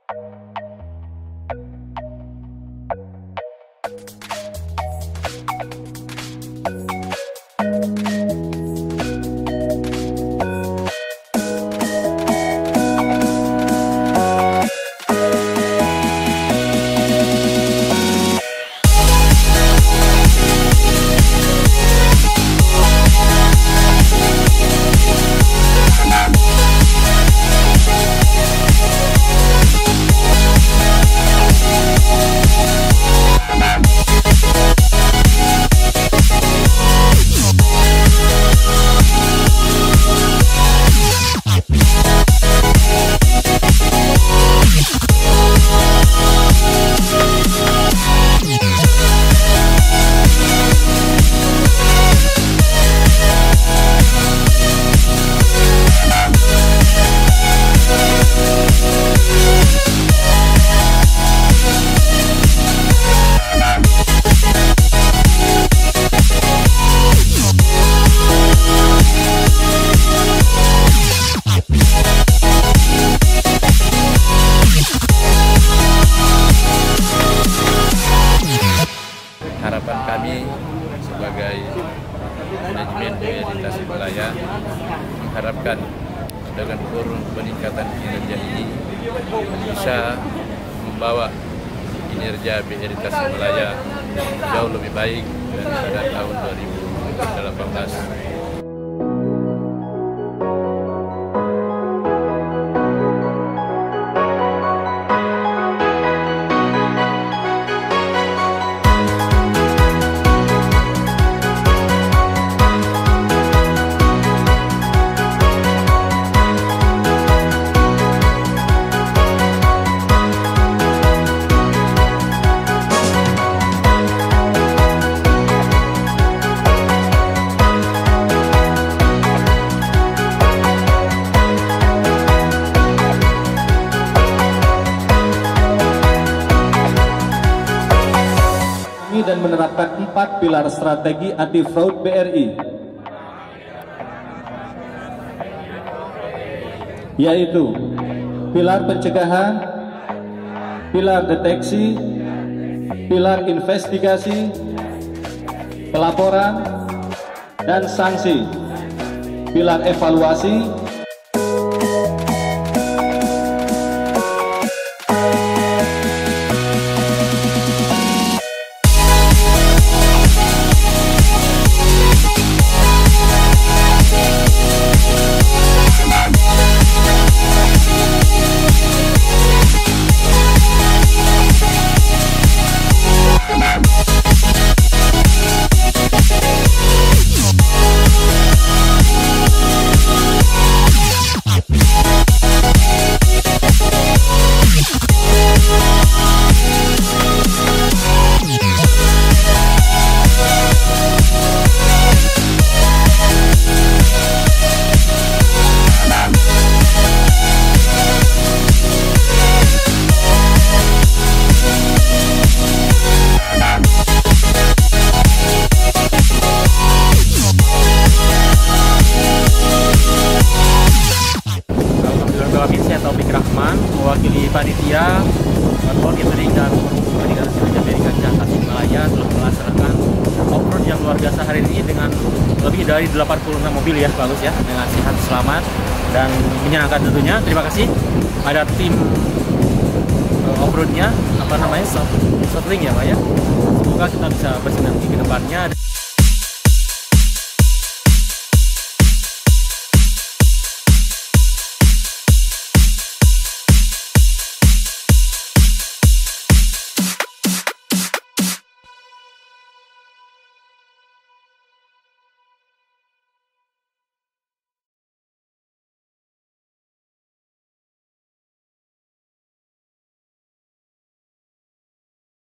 Harapan kami sebagai manajemen BRI Tasikmalaya mengharapkan dengan peningkatan kinerja ini bisa membawa kinerja BRI Tasikmalaya jauh lebih baik daripada tahun 2018. Dan menerapkan 4 pilar strategi anti-fraud BRI, yaitu pilar pencegahan, pilar deteksi, pilar investigasi, pelaporan, dan sanksi, pilar evaluasi, Taufik Rahman, mewakili panitia monitoring dan koordinasi kerja BRI Tasikmalaya telah melaksanakan off-road yang luar biasa hari ini dengan lebih dari 86 mobil ya, bagus ya, dengan sehat selamat dan menyenangkan tentunya. Terima kasih ada tim off-roadnya, apa namanya, Softling ya Pak ya. Semoga kita bisa bersinergi ke depannya.